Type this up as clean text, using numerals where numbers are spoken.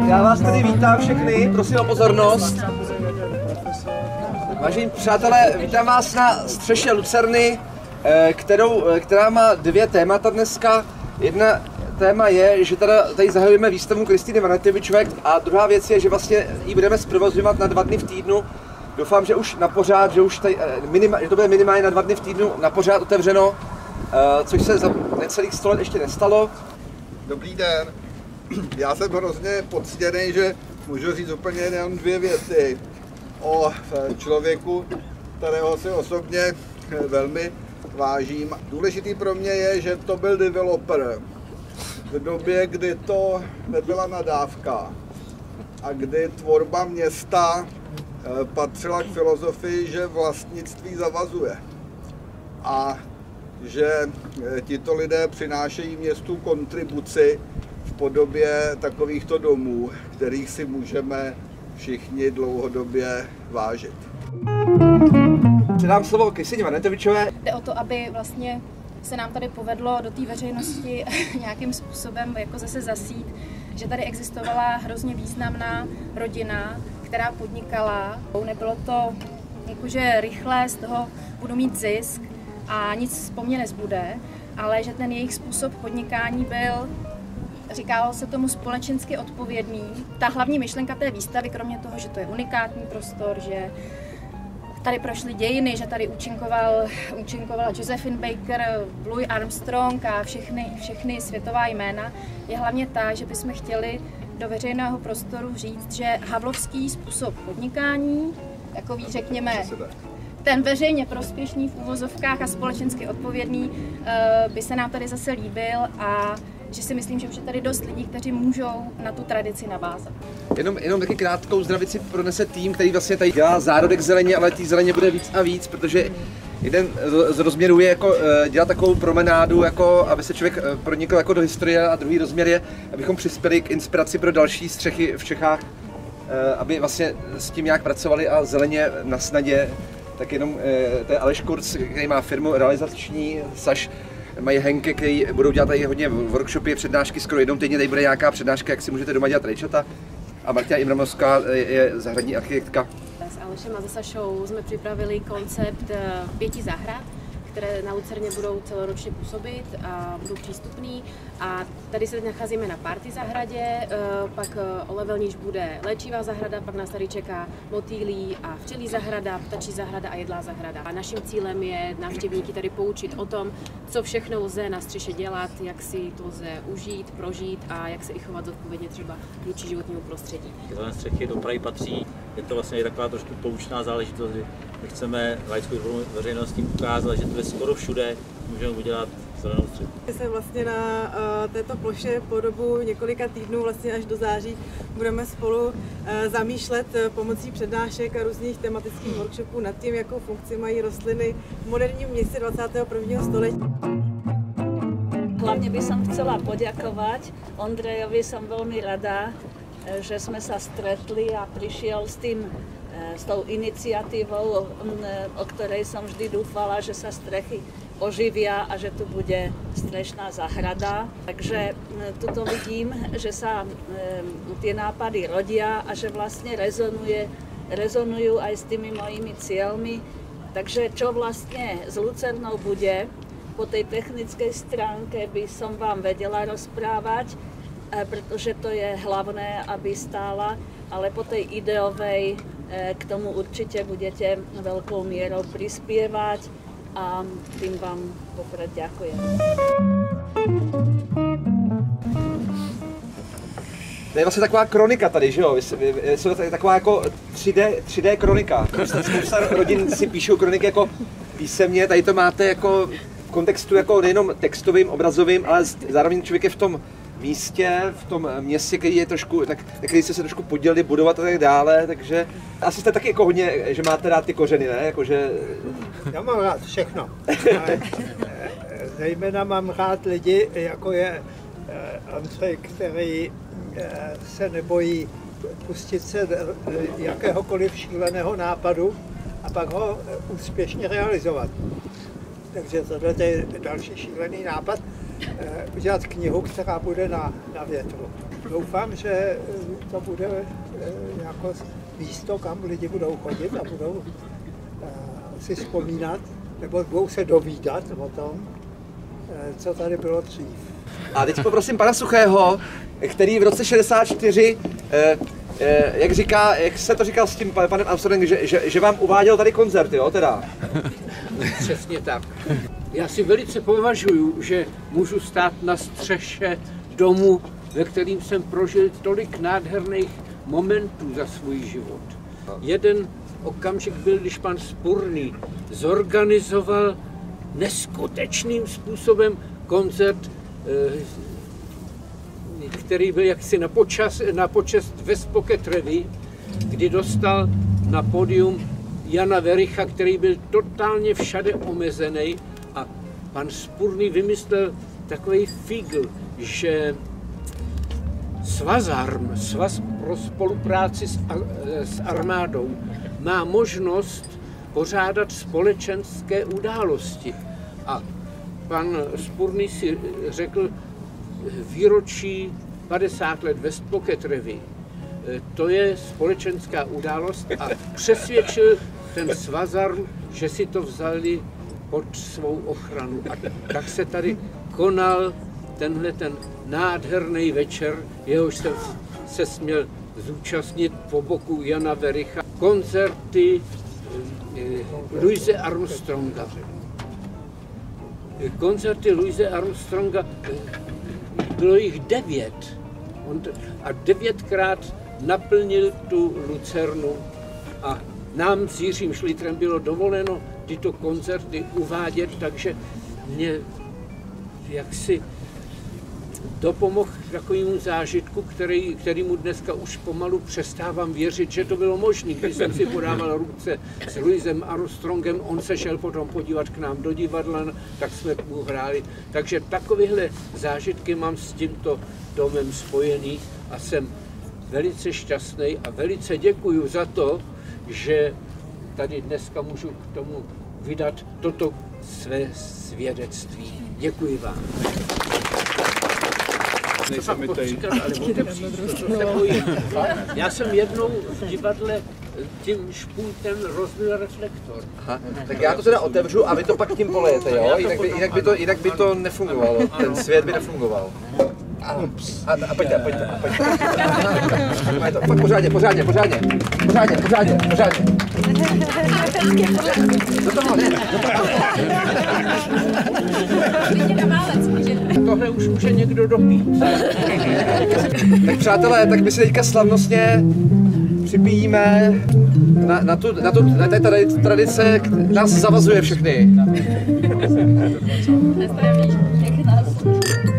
Já vás tady vítám všechny, prosím o pozornost. Vážení přátelé, vítám vás na střeše Lucerny, která má dvě témata dneska. Jedna téma je, že tady zahajujeme výstavu Kristýny Valentyvičové a druhá věc je, že vlastně ji budeme zprovozňovat na 2 dny v týdnu. Doufám, že už na pořád, že to bude minimálně na 2 dny v týdnu na pořád otevřeno, což se za necelých 100 let ještě nestalo. Dobrý den. Já jsem hrozně poctěný, že můžu říct úplně jenom 2 věci o člověku, kterého si osobně velmi vážím. Důležitý pro mě je, že to byl developer v době, kdy to nebyla nadávka a kdy tvorba města patřila k filozofii, že vlastnictví zavazuje a že tito lidé přinášejí městu kontribuci v podobě takovýchto domů, kterých si můžeme všichni dlouhodobě vážit. Předám slovo Kristýně Valentyvičové. Jde o to, aby vlastně se nám tady povedlo do té veřejnosti nějakým způsobem jako zase zasít, že tady existovala hrozně významná rodina, která podnikala. Nebylo to jakože rychle, z toho budu mít zisk a nic po mně nezbude, ale že ten jejich způsob podnikání byl, říkalo se tomu, společensky odpovědný. Ta hlavní myšlenka té výstavy, kromě toho, že to je unikátní prostor, že tady prošly dějiny, že tady účinkovala Josephine Baker, Louis Armstrong a všechny světová jména, je hlavně ta, že bychom chtěli do veřejného prostoru říct, že havlovský způsob podnikání, takový řekněme, ten veřejně prospěšný v uvozovkách a společensky odpovědný, by se nám tady zase líbil a že si myslím, že už je tady dost lidí, kteří můžou na tu tradici navázat. Jenom taky krátkou zdravici pronese tým, který vlastně tady dělá zárodek zeleně, ale té zeleně bude víc a víc, protože jeden z rozměrů je jako dělat takovou promenádu, jako aby se člověk pronikl jako do historie, a druhý rozměr je, abychom přispěli k inspiraci pro další střechy v Čechách, aby vlastně s tím nějak pracovali a zeleně na snadě. Tak jenom to je Aleš Kurz, který má firmu realizační, Saš mají Henke, který budou dělat tady hodně workshopy, přednášky, skoro jednou týdně tady bude nějaká přednáška, jak si můžete doma dělat rejčata. A Martina Imramovská je zahradní architektka. S Alešem a se Sašou jsme připravili koncept 5 zahrad, které na Lucerně budou celoročně působit a budou přístupný. A tady se nacházíme na party zahradě, pak o level níž bude léčivá zahrada, pak nás tady čeká motýlí a včelí zahrada, ptačí zahrada a jedlá zahrada. A naším cílem je návštěvníky tady poučit o tom, co všechno lze na střeše dělat, jak si to lze užít, prožít a jak se i chovat zodpovědně třeba vůči životnímu prostředí. Zelené střechy do Prahy patří, je to vlastně taková trošku poučná záležitost, že my chceme laickou veřejnosti ukázat, že to je skoro všude, můžeme udělat zelenou střechu. Se vlastně na této ploše po dobu několika týdnů, vlastně až do září, budeme spolu zamýšlet pomocí přednášek a různých tematických workshopů nad tím, jakou funkci mají rostliny v moderním městě 21. století. Hlavne by som chcela poďakovať Ondrejovi, som veľmi rada, že sme sa stretli a prišiel s tou iniciatívou, o ktorej som vždy dúfala, že sa strechy oživia a že tu bude strešná zahrada. Takže tuto vidím, že sa tie nápady rodia a že vlastne rezonujú aj s tými mojimi cieľmi. Takže čo vlastne s Lucernou bude, po tej technickej stránke by som vám vedela rozprávať, pretože to je hlavné, aby stála, ale po tej ideovej k tomu určite budete veľkou mierou prispievať a tým vám popred ďakujem. To je vlastně taková kronika tady, že jo? Je tady taková jako 3D kronika. Spousta rodin si píšou kroniky jako písemně, tady to máte jako v kontextu jako nejenom textovým, obrazovým, ale zároveň člověk je v tom místě, v tom městě, který je trošku, který jste se trošku podělili budovat a tak dále, takže asi jste taky jako hodně, že máte rád ty kořeny, ne? Jakože... Já mám rád všechno. Zejména mám rád lidi, jako je Andrej, který se nebojí pustit se do jakéhokoliv šíleného nápadu a pak ho úspěšně realizovat. Takže tohle je další šílený nápad, udělat knihu, která bude na větru. doufám, že to bude jako místo, kam lidi budou chodit a budou si vzpomínat, nebo budou se dovídat o tom, co tady bylo dřív. A teď poprosím pana Suchého, který v roce 64, jak se to říkal s tím panem Armstrongem, že vám uváděl tady koncert, jo, teda? Přesně tak. Já si velice považuju, že můžu stát na střeše domu, ve kterým jsem prožil tolik nádherných momentů za svůj život. Jeden okamžik byl, když pan Spurný zorganizoval neskutečným způsobem koncert, který byl jaksi na počest West Pocket Revue, kdy dostal na pódium Jana Vericha, který byl totálně všade omezený, a pan Spurný vymyslel takový fígl, že Svazarm, Svaz pro spolupráci s armádou, má možnost pořádat společenské události. A pan Spurný si řekl, výročí 50 let West Pocket Revue, to je společenská událost, a přesvědčil ten Svazarm, že si to vzali pod svou ochranu. A tak se tady konal tenhle ten nádherný večer, jehož jsem se směl zúčastnit po boku Jana Vericha. Koncerty Louise Armstronga. Koncerty Louise Armstronga, bylo jich 9. A 9krát naplnil tu lucernu, a nám s Jiřím Šlitrem bylo dovoleno tyto koncerty uvádět, takže mě jaksi dopomohl k takovému zážitku, kterýmu dneska už pomalu přestávám věřit, že to bylo možné. Když jsem si podával ruce s Louisem Armstrongem, on se šel potom podívat k nám do divadla, tak jsme mu hráli. Takže takovéhle zážitky mám s tímto domem spojený a jsem velice šťastný a velice děkuju za to, že tady dneska můžu k tomu vydat toto své svědectví. Děkuji vám. Já jsem jednou v divadle tím špuntem rozbil reflektor. Aha, tak já to teda otevřu a vy to pak tím polejete, jo? Jinak by to nefungovalo, ten svět by nefungoval. A pojďte. Fakt pořádně. Do toho. Tohle už může někdo dopít. Tak přátelé, tak my si teďka slavnostně připijíme na té tradice, nás zavazuje všechny. Na zdraví, jak nás.